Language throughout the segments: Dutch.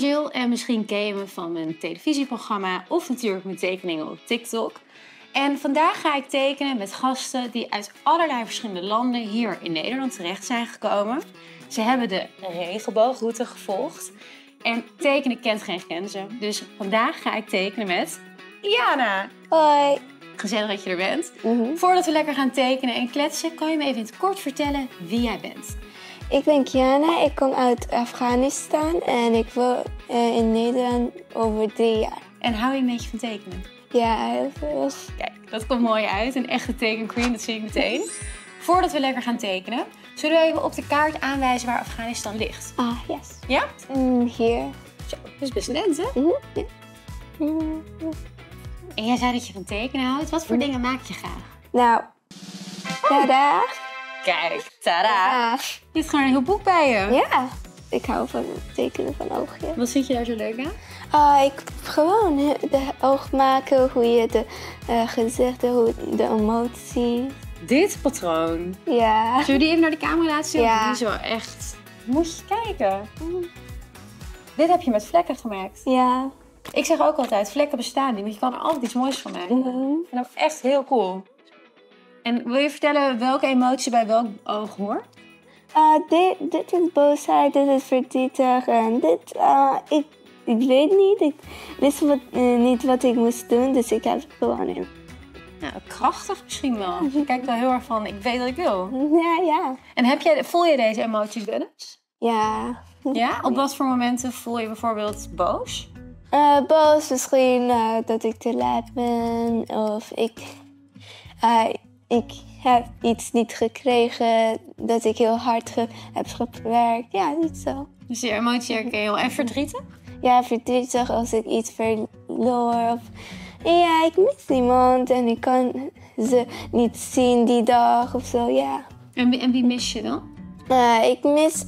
Jill en misschien ken je me van mijn televisieprogramma of natuurlijk mijn tekeningen op TikTok. En vandaag ga ik tekenen met gasten die uit allerlei verschillende landen hier in Nederland terecht zijn gekomen. Ze hebben de regenboogroute gevolgd en tekenen kent geen grenzen. Dus vandaag ga ik tekenen met Jana. Hoi. Gezellig dat je er bent. Voordat we lekker gaan tekenen en kletsen, kan je me even in het kort vertellen wie jij bent? Ik ben Kiana, ik kom uit Afghanistan en ik woon in Nederland over 3 jaar. En hou je een beetje van tekenen? Ja, heel veel. Kijk, dat komt mooi uit. Een echte tekenqueen, dat zie ik meteen. Voordat we lekker gaan tekenen, zullen we even op de kaart aanwijzen waar Afghanistan ligt? Ah, yes. Ja? Hier. Zo, dat is best net, hè? Ja. En jij zei dat je van tekenen houdt. Wat voor dingen maak je graag? Nou, tada. Kijk, tada! Ja. Je hebt gewoon een heel boek bij je. Ja, ik hou van het tekenen van oogjes. Wat vind je daar zo leuk aan? Ik gewoon de oog maken, hoe je de gezichten, hoe de emoties. Dit patroon. Ja. Zullen we die even naar de camera laten zien? Ja. Die is wel echt... Moet je kijken. Dit heb je met vlekken gemaakt. Ja. Ik zeg ook altijd, vlekken bestaan niet, want je kan er altijd iets moois van maken. En dat is echt heel cool. En wil je vertellen welke emotie bij welk oog hoort? Dit is boosheid, dit is verdrietig en dit, ik weet niet. Ik wist niet wat ik moest doen, dus ik heb het gewoon in. Nou, krachtig misschien wel. Je kijkt wel heel erg van, ik weet wat ik wil. Ja. En voel je deze emoties wel eens? Ja. Ja? Op wat voor momenten voel je bijvoorbeeld boos? Boos misschien dat ik te laat ben of ik heb iets niet gekregen dat ik heel hard heb gewerkt. Ja, niet zo. Dus die emotie herken je heel. En verdrietig? Ja, verdrietig als ik iets verloor. Of, ja, ik mis iemand en ik kan ze niet zien die dag of zo, ja. En wie mis je dan? Ik mis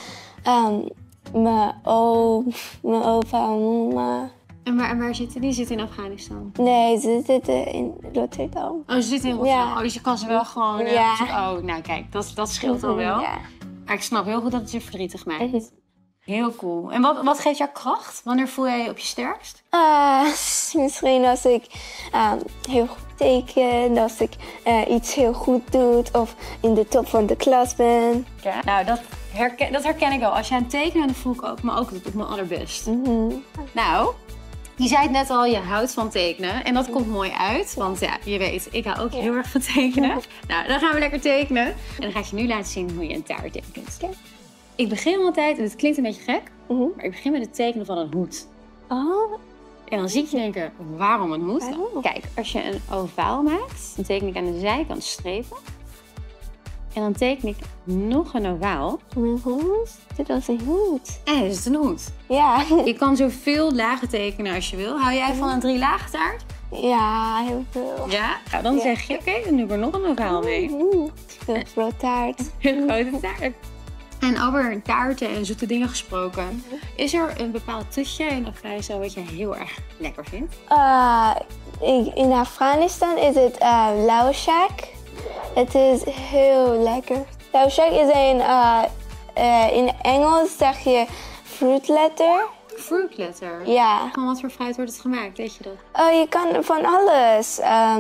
mijn opa en mama. En waar zitten die? Zitten in Afghanistan? Nee, ze zitten in Rotterdam. Oh, ze zitten in Rotterdam. Ja. Oh, dus je kan ze wel gewoon... Ja. Oh, nou kijk, dat scheelt al wel. Ja. Maar ik snap heel goed dat het je verdrietig maakt. Heel cool. En wat geeft jou kracht? Wanneer voel jij je op je sterkst? Misschien als ik heel goed teken, als ik iets heel goed doe of in de top van de klas ben. Ja. Nou, dat herken ik wel. Als jij aan het tekenen, dan voel ik ook, maar ook op mijn allerbest. Nou, je zei het net al, je houdt van tekenen. En dat komt mooi uit, want ja, je weet, ik hou ook heel erg van tekenen. Nou, dan gaan we lekker tekenen. En dan ga ik je nu laten zien hoe je een taart tekent. Ik begin altijd, en het klinkt een beetje gek, maar ik begin met het tekenen van een hoed. Oh. En dan zie je denken, waarom een hoed? Waarom? Kijk, als je een ovaal maakt, dan teken ik aan de zijkant strepen. En dan teken ik nog een ovaal. Mijn hoed? Dit was een hoed. En dan is het een hoed. Ja. Je kan zoveel lagen tekenen als je wil. Hou jij van een 3-lagen taart? Ja, heel veel. Ja? Nou, dan zeg je, oké, dan doe ik er nog een ovaal mee. Heel groot taart. Een grote taart. En over taarten en zoete dingen gesproken, is er een bepaald toetje in Afghanistan wat je heel erg lekker vindt? In Afghanistan is het lauwshak. Het is heel lekker. Lauwshak is in Engels zeg je fruit letter. Fruit letter? Ja. Van wat voor fruit wordt het gemaakt, weet je dat? Je kan van alles.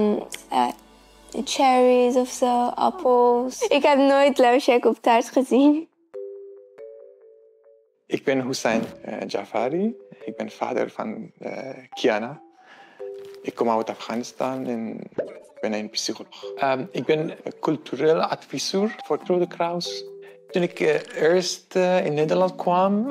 Cherries of zo, appels. Ik heb nooit lauwshak op taart gezien. Ik ben Hussein Jafari. Ik ben vader van Kiana. Ik kom uit Afghanistan en ik ben een psycholoog. Ik ben cultureel adviseur voor Rode Kruis. Toen ik eerst in Nederland kwam,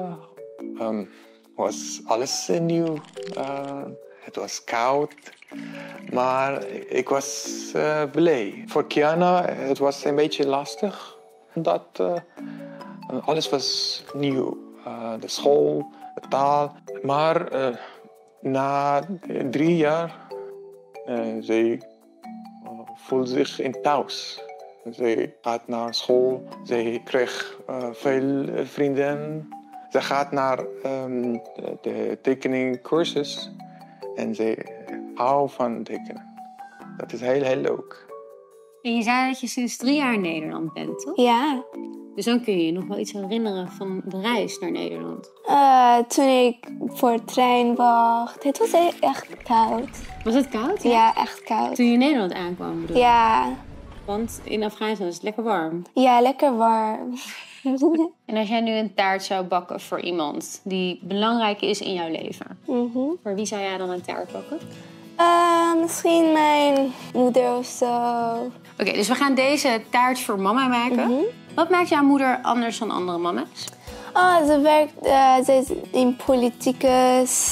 was alles nieuw. Het was koud, maar ik was blij. Voor Kiana het was een beetje lastig, omdat alles was nieuw. De school, de taal. Maar na 3 jaar, zij voelt zich in thuis. Zij gaat naar school, zij krijgt veel vrienden. Ze gaat naar de tekeningcursus en zij houdt van tekenen. Dat is heel, heel leuk. En je zei dat je sinds 3 jaar in Nederland bent, toch? Ja. Dus dan kun je je nog wel iets herinneren van de reis naar Nederland. Toen ik voor de trein wacht. Het was echt koud. Was het koud? Ja, echt koud. Toen je in Nederland aankwam, bedoel je? Ja. Want in Afghanistan is het lekker warm. Ja, lekker warm. En als jij nu een taart zou bakken voor iemand die belangrijk is in jouw leven. Voor wie zou jij dan een taart bakken? Misschien mijn moeder of zo. Oké, dus we gaan deze taart voor mama maken. Wat maakt jouw moeder anders dan andere mama's? Ze is in politicus.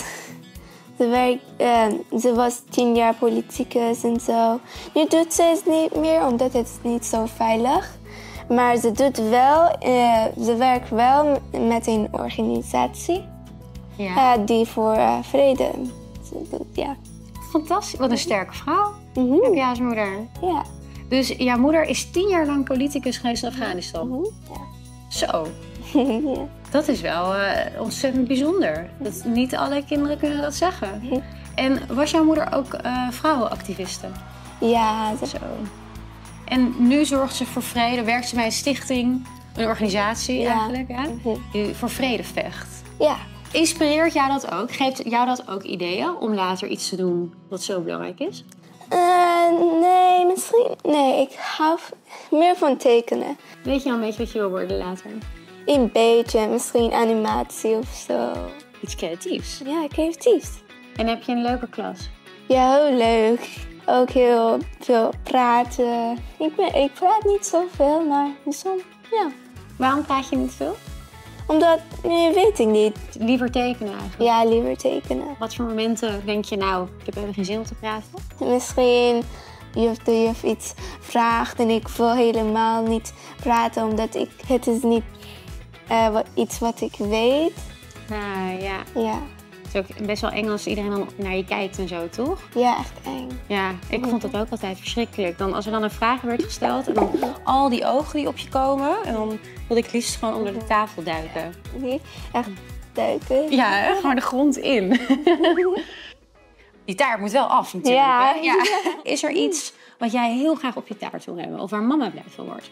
Ze was 10 jaar politicus en zo. Nu doet ze het niet meer, omdat het niet zo veilig. Maar ze werkt wel met een organisatie die voor vrede doet, ja. Fantastisch, wat een sterke vrouw. Heb je als moeder? Ja. Dus jouw moeder is 10 jaar lang politicus geweest in Afghanistan? Ja. Zo. Ja. Dat is wel ontzettend bijzonder. Dat niet alle kinderen kunnen dat zeggen. En was jouw moeder ook vrouwenactiviste? Ja. Zo. En nu zorgt ze voor vrede, werkt ze bij een stichting, een organisatie eigenlijk, die voor vrede vecht. Ja. Inspireert jou dat ook? Geeft jou dat ook ideeën om later iets te doen wat zo belangrijk is? Nee, misschien. Nee, ik hou meer van tekenen. Weet je al een beetje wat je wil worden later? Een beetje, misschien animatie of zo. Iets creatiefs? Ja, creatiefs. En heb je een leuke klas? Ja, heel leuk. Ook heel veel praten. Ik praat niet zoveel, maar soms, ja. Waarom praat je niet veel? Omdat, nee, weet ik niet. Liever tekenen eigenlijk? Ja, liever tekenen. Wat voor momenten denk je nou, ik heb helemaal geen zin om te praten? Misschien de juf iets vraagt en ik wil helemaal niet praten, omdat het is niet iets wat ik weet. Ja. Ja. Het is ook best wel eng als iedereen dan naar je kijkt en zo, toch? Ja, echt eng. Ja, ik vond het ook altijd verschrikkelijk. Als er dan een vraag werd gesteld en dan al die ogen die op je komen. En dan wilde ik liefst gewoon onder de tafel duiken. Nee, echt duiken. Ja, gewoon de grond in. Die taart moet wel af natuurlijk. Ja. Hè? Ja. Is er iets wat jij heel graag op je taart wil hebben? Of waar mama blij van wordt?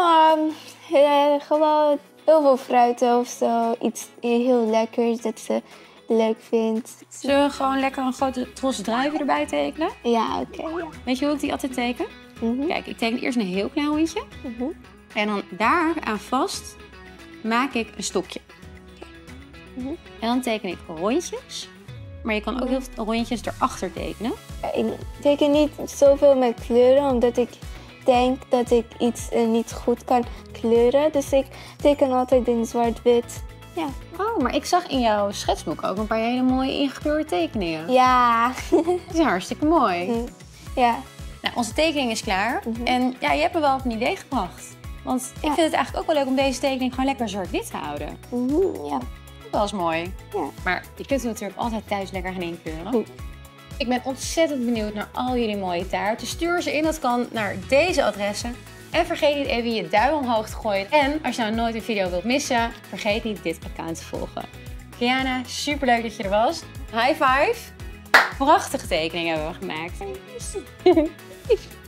Gewoon heel veel fruit of zo. Iets heel lekkers dat ze leuk vindt. Zullen we gewoon lekker een grote tros druiven erbij tekenen? Ja, oké. Ja. Weet je hoe ik die altijd teken? Kijk, ik teken eerst een heel klein hondje. En dan daar aan vast maak ik een stokje. En dan teken ik rondjes. Maar je kan ook heel veel rondjes erachter tekenen. Ik teken niet zoveel met kleuren, omdat ik denk dat ik iets niet goed kan kleuren. Dus ik teken altijd in zwart-wit. Ja. Oh, maar ik zag in jouw schetsboek ook een paar hele mooie ingekleurde tekeningen. Ja. Dat is hartstikke mooi. Ja. Nou, onze tekening is klaar. En ja, je hebt me wel op een idee gebracht. Want ik vind het eigenlijk ook wel leuk om deze tekening gewoon lekker zwart-wit te houden. Ja. Dat is mooi. Ja. Maar je kunt het natuurlijk altijd thuis lekker gaan inkleuren. Ik ben ontzettend benieuwd naar al jullie mooie taarten. Stuur ze in, dat kan naar deze adressen. En vergeet niet even je duim omhoog te gooien. En als je nou nooit een video wilt missen, vergeet niet dit account te volgen. Kiana, superleuk dat je er was. High five. Prachtige tekeningen hebben we gemaakt.